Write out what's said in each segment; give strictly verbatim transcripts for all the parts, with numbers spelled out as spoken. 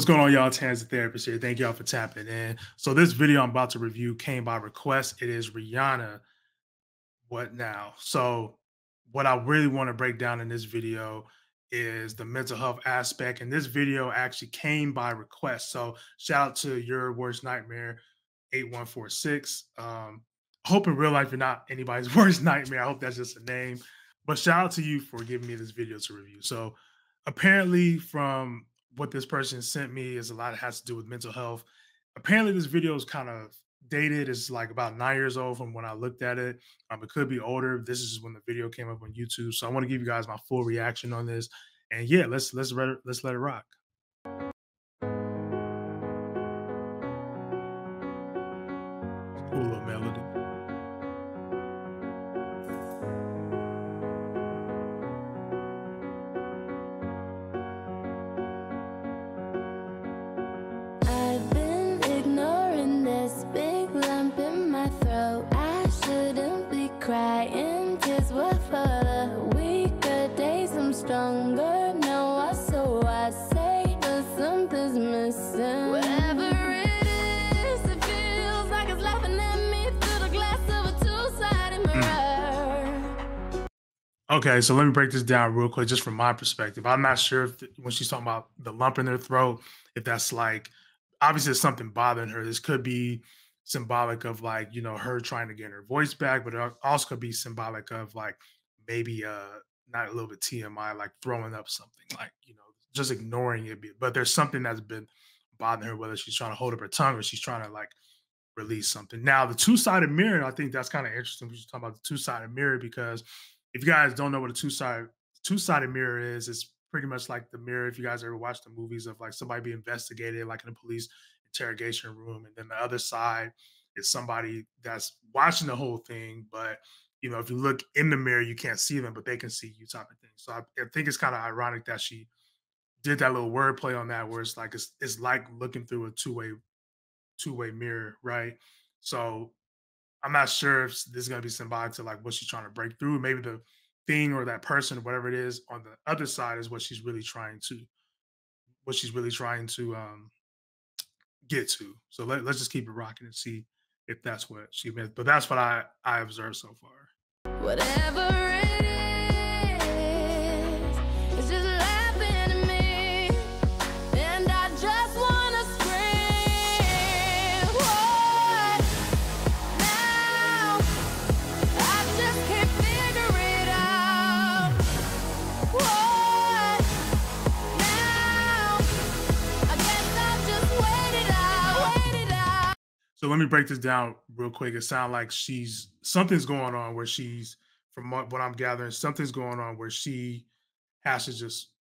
What's going on, y'all? Terrence the Therapist here. Thank y'all for tapping in. So this video I'm about to review came by request. It is Rihanna, What Now? So what I really want to break down in this video is the mental health aspect. And this video actually came by request. So shout out to Your Worst Nightmare eight one four six. Um, I hope in real life you're not anybody's worst nightmare. I hope that's just a name. But shout out to you for giving me this video to review. So apparently from what this person sent me is a lot that has to do with mental health. Apparently this video is kind of dated. It's like about nine years old from when I looked at it. Um, it could be older. This is when the video came up on YouTube. So I want to give you guys my full reaction on this. And yeah, let's let's let it, let's let it rock. Cool little melody. Crying, tears were for the weaker days. I'm stronger now. I so I say, but something's missing. Whatever it is, it feels like it's laughing at me through the glass of a two-sided mirror. Okay, so let me break this down real quick, just from my perspective. I'm not sure if the, when she's talking about the lump in her throat, if that's like obviously there's something bothering her. This could be symbolic of like, you know, her trying to get her voice back, but it also could be symbolic of like maybe uh not a little bit T M I, like throwing up something, like, you know, just ignoring it. But there's something that's been bothering her, whether she's trying to hold up her tongue or she's trying to like release something. Now, the two-sided mirror, I think that's kind of interesting. We should talk about the two-sided mirror, because if you guys don't know what a two-sided two-sided mirror is, it's pretty much like the mirror, if you guys ever watched the movies of like somebody be investigated, like in a police interrogation room, and then the other side is somebody that's watching the whole thing, but you know, if you look in the mirror you can't see them, but they can see you, type of thing. So I, I think it's kind of ironic that she did that little wordplay on that, where it's like it's, it's like looking through a two-way two-way mirror, right? So I'm not sure if this is going to be symbolic to like what she's trying to break through. Maybe the thing or that person or whatever it is on the other side is what she's really trying to what she's really trying to um get to. So let, let's just keep it rocking and see if that's what she meant. But that's what I I observed so far. Whatever it is, it's just laughing at me, and I just wanna scream. What now? I just can't figure it out. What now? I guess I'll just wait it out, wait it out. So let me break this down real quick. It sounds like she's something's going on where she's, from what I'm gathering, something's going on where she has to just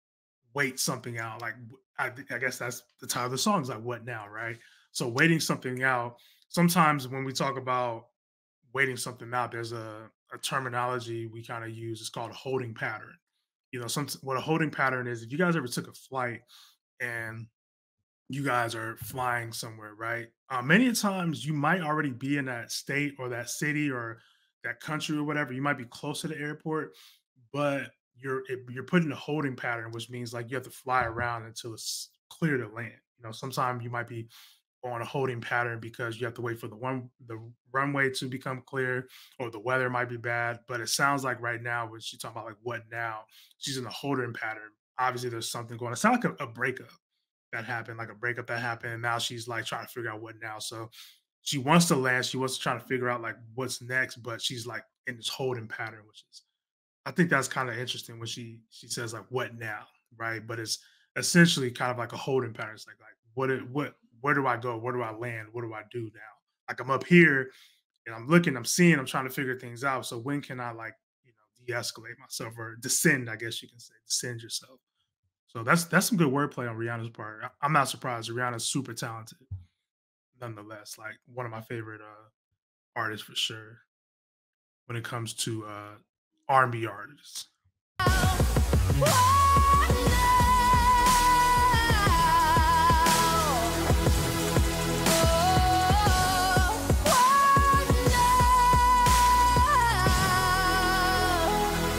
wait something out. Like I, I guess that's the title of the song, is like what now, right? So waiting something out. Sometimes when we talk about waiting something out, there's a, a terminology we kind of use. It's called a holding pattern. You know, some what a holding pattern is. If you guys ever took a flight and you guys are flying somewhere, right? Uh, many times you might already be in that state or that city or that country or whatever. You might be close to the airport, but you're it, you're put in a holding pattern, which means like you have to fly around until it's clear to land. You know, sometimes you might be on a holding pattern because you have to wait for the one the runway to become clear, or the weather might be bad. But it sounds like right now, when she's talking about like what now, she's in a holding pattern. Obviously, there's something going on. It sounds like a, a breakup that happened, like a breakup that happened. And now she's like trying to figure out what now. So she wants to land. She wants to try to figure out like what's next, but she's like in this holding pattern, which is, I think that's kind of interesting when she she says like what now, right? But it's essentially kind of like a holding pattern. It's like like what it, what where do I go? Where do I land? What do I do now? Like I'm up here and I'm looking, I'm seeing, I'm trying to figure things out. So when can I like, you know, de-escalate myself, or descend, I guess you can say, descend yourself. So that's that's some good wordplay on Rihanna's part. I, I'm not surprised. Rihanna's super talented, nonetheless. Like one of my favorite uh, artists for sure when it comes to uh, R and B artists.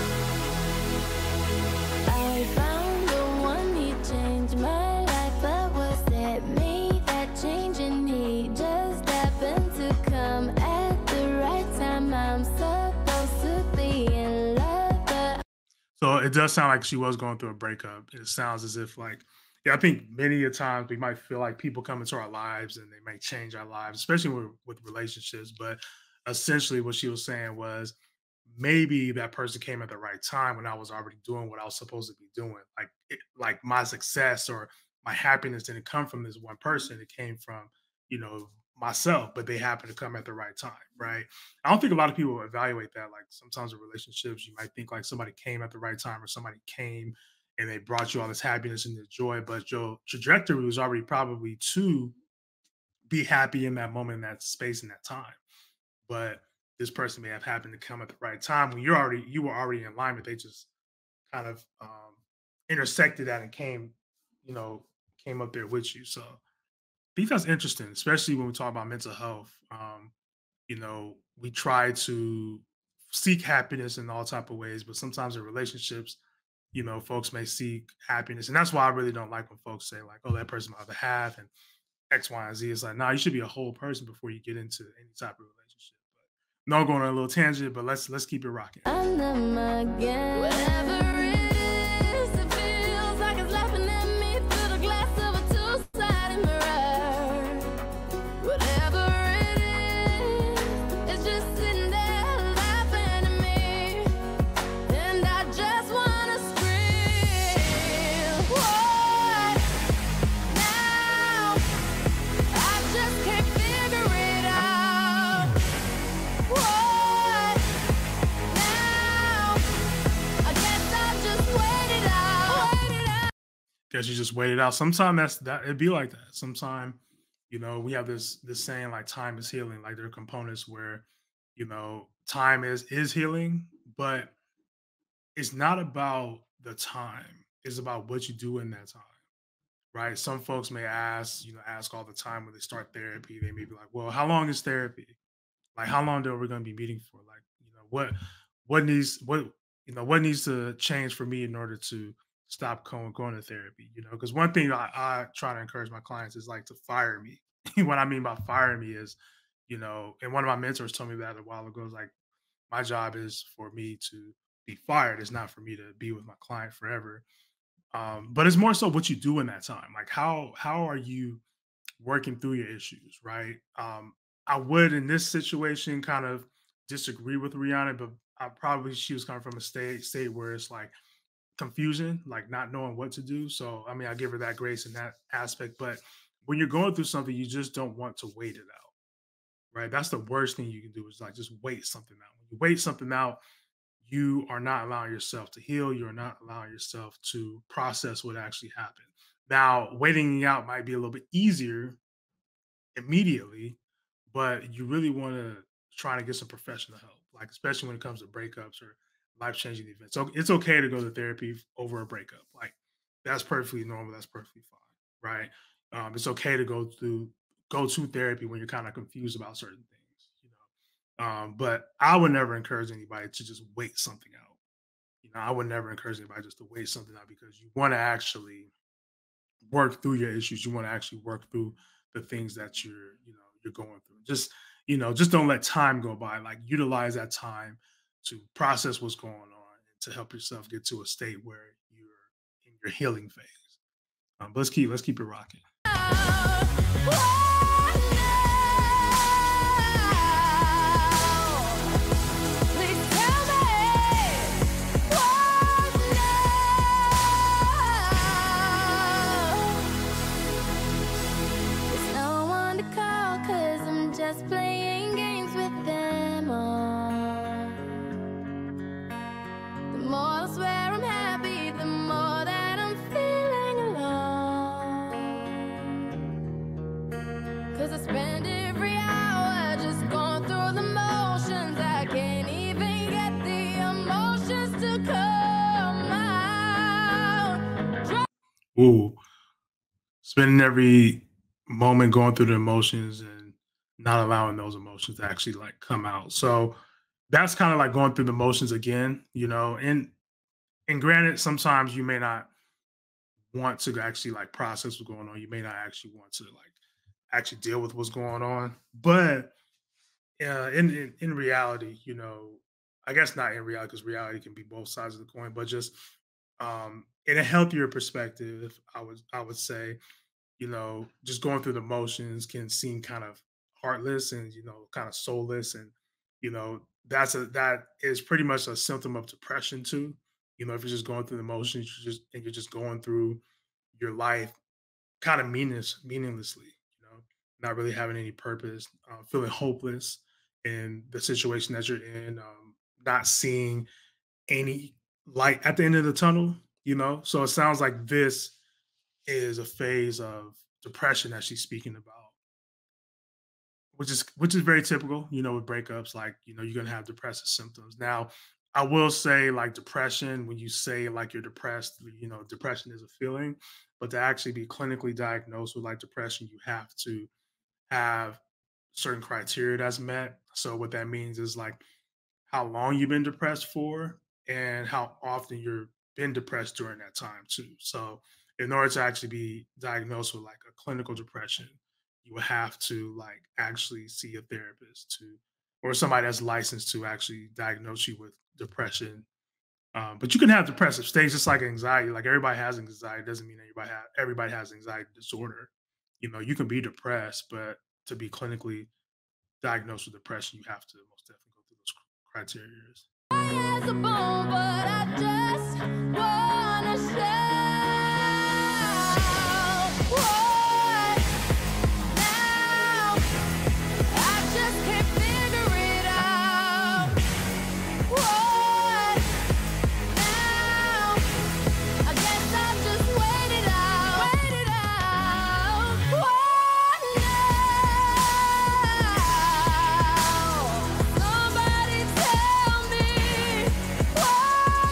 I found the one, he changed my life, but it does sound like she was going through a breakup. It sounds as if like, yeah, I think many a times we might feel like people come into our lives and they may change our lives, especially with, with relationships. But essentially, what she was saying was maybe that person came at the right time when I was already doing what I was supposed to be doing. Like, it, like my success or my happiness didn't come from this one person; it came from you know myself. But they happened to come at the right time, right? I don't think a lot of people evaluate that. Like sometimes in relationships, you might think like somebody came at the right time or somebody came and they brought you all this happiness and this joy, but your trajectory was already probably to be happy in that moment, in that space, in that time. But this person may have happened to come at the right time when you're already you were already in alignment. They just kind of um, intersected that and came, you know, came up there with you. So I think that's interesting, especially when we talk about mental health. Um, you know, we try to seek happiness in all type of ways, but sometimes in relationships, you know, folks may seek happiness. And that's why I really don't like when folks say, like, oh, that person my other half and X, Y, and Z. It's like, nah, you should be a whole person before you get into any type of relationship. But no going on a little tangent, but let's let's keep it rocking. I'm them again. Whatever it is, it feels like it's laughing at me through the glass of a two-sided mirror. Whatever it is, it's just sitting there laughing at me, and I just wanna scream. What now? I just can't figure it out. What now? I guess I'll just wait it out. Wait it out. Guess you just wait it out. Sometimes that's that it'd be like that. Sometimes, you know, we have this this saying like time is healing. Like there are components where, you know, time is is healing, but it's not about the time. It's about what you do in that time. Right. Some folks may ask, you know, ask all the time when they start therapy. They may be like, well, how long is therapy? Like, how long are we going to be meeting for? Like, you know, what what needs what you know what needs to change for me in order to stop going going to therapy? You know, because one thing I, I try to encourage my clients is like to fire me. What I mean by fire me is, you know, and one of my mentors told me that a while ago. Is like my job is for me to be fired. It's not for me to be with my client forever. Um, but it's more so what you do in that time. Like how how are you working through your issues, right? Um, I would in this situation kind of disagree with Rihanna, but I probably she was coming from a state state where it's like confusion, like not knowing what to do. So I mean, I give her that grace in that aspect. But when you're going through something, you just don't want to wait it out, right? That's the worst thing you can do is like just wait something out. When you wait something out, you are not allowing yourself to heal. You're not allowing yourself to process what actually happened. Now, waiting it out might be a little bit easier immediately, but you really want to try to get some professional help, like especially when it comes to breakups or life changing events. So it's okay to go to therapy over a breakup. Like that's perfectly normal. That's perfectly fine, right? Um, it's okay to go through go to therapy when you're kind of confused about certain things, you know. Um, but I would never encourage anybody to just wait something out. You know, I would never encourage anybody just to wait something out because you want to actually work through your issues. You want to actually work through the things that you're, you know, you're going through. Just, you know, just don't let time go by. Like utilize that time to process what's going on and to help yourself get to a state where you're in your healing phase. Um, but let's keep let's keep it rocking. Just playing games with them all. The more I swear I'm happy, the more that I'm feeling alone. Cause I spend every hour just going through the motions. I can't even get the emotions to come out. Ooh, spending every moment going through the emotions and not allowing those emotions to actually like come out. So that's kind of like going through the motions again, you know. And and granted, sometimes you may not want to actually like process what's going on. You may not actually want to like actually deal with what's going on. But uh, in, in in reality, you know, I guess not in reality because reality can be both sides of the coin, but just um, in a healthier perspective, I would I would say, you know, just going through the motions can seem kind of heartless and, you know, kind of soulless. And, you know, that's a that is pretty much a symptom of depression too. You know, if you're just going through the motions, you're just and you're just going through your life kind of meaningless meaninglessly, you know, not really having any purpose, uh, feeling hopeless in the situation that you're in, um, not seeing any light at the end of the tunnel, you know. So it sounds like this is a phase of depression that she's speaking about, which is which is very typical, you know, with breakups. Like, you know, you're gonna have depressive symptoms. Now, I will say, like depression, when you say like you're depressed, you know, depression is a feeling, but to actually be clinically diagnosed with like depression, you have to have certain criteria that's met. So what that means is like how long you've been depressed for and how often you've been depressed during that time too. So in order to actually be diagnosed with like a clinical depression, you would have to like actually see a therapist to or somebody that's licensed to actually diagnose you with depression. Um, but you can have depressive states just like anxiety. Like everybody has anxiety doesn't mean everybody ha- everybody has anxiety disorder. You know, you can be depressed, but to be clinically diagnosed with depression, you have to most definitely go through those criteria. As a bone, but I just wanna shout. What now? I just can't figure it out. What now? I guess I'll just wait it out. Wait it out. What now? Somebody tell me what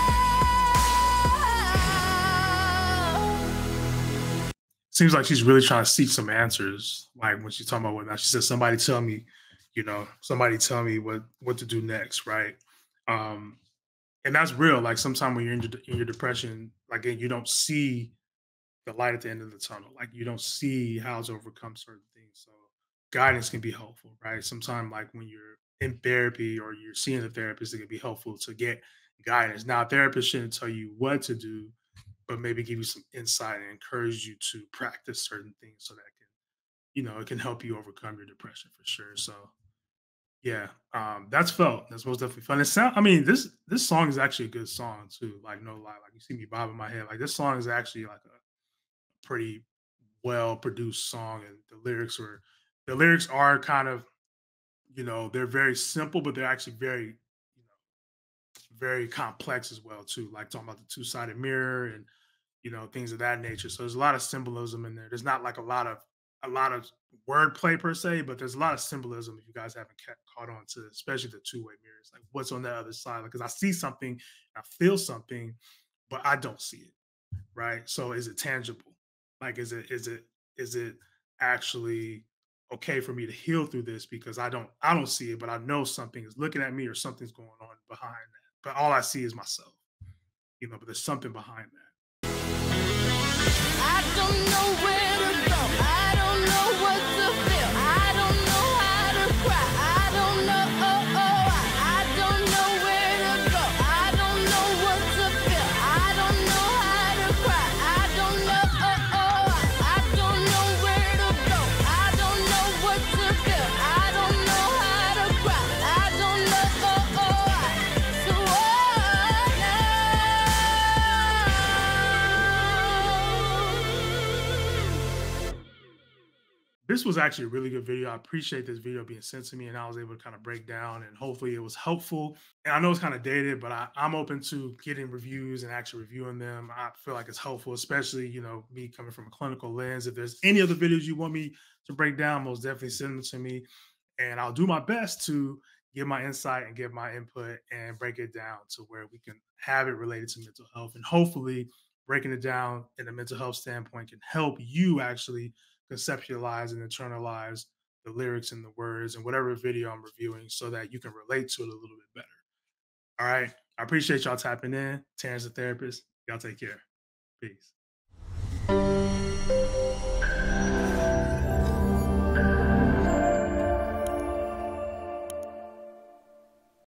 now? Seems like she's really trying to seek some answers. Like when she's talking about whatnot, she says, "Somebody tell me, you know, somebody tell me what what to do next." Right? Um, and that's real. Like sometimes when you're in your, in your depression, like again, you don't see the light at the end of the tunnel. Like you don't see how to overcome certain things. So guidance can be helpful, right? Sometimes like when you're in therapy or you're seeing a therapist, it can be helpful to get guidance. Now, a therapist shouldn't tell you what to do, but maybe give you some insight and encourage you to practice certain things so that it can, you know, it can help you overcome your depression for sure. So yeah, um, that's felt. That's most definitely fun. It sound. I mean, this this song is actually a good song too. Like no lie, like you see me bobbing my head. Like this song is actually like a pretty well produced song, and the lyrics were the lyrics are kind of, you know, they're very simple, but they're actually very, you know, very complex as well too. Like talking about the two sided mirror and, you know, things of that nature. So there's a lot of symbolism in there. There's not like a lot of a lot of wordplay per se, but there's a lot of symbolism if you guys haven't ca- caught on to, especially the two way mirrors. Like what's on the other side? Because I see something, I feel something, but I don't see it. Right? So is it tangible? Like is it is it is it actually okay for me to heal through this because I don't I don't see it, but I know something is looking at me or something's going on behind that. But all I see is myself, you know, but there's something behind that. I don't know where to go. I don't know what to feel. I don't know how to cry. I don't know. Oh, oh, I, I don't know where to go. I don't know what to feel. I don't know how to cry. I don't know. Oh, oh, I, I don't know where to go. I don't know what to feel. I don't know how to cry. I don't know. Oh, oh, I. So what now? This was actually a really good video. I appreciate this video being sent to me and I was able to kind of break down and hopefully it was helpful. And I know it's kind of dated, but I, I'm open to getting reviews and actually reviewing them. I feel like it's helpful, especially, you know, me coming from a clinical lens. If there's any other videos you want me to break down, most definitely send them to me. And I'll do my best to give my insight and give my input and break it down to where we can have it related to mental health. And hopefully, breaking it down in a mental health standpoint can help you actually conceptualize and internalize the lyrics and the words and whatever video I'm reviewing so that you can relate to it a little bit better. All right. I appreciate y'all tapping in. Terrence, the therapist. Y'all take care. Peace.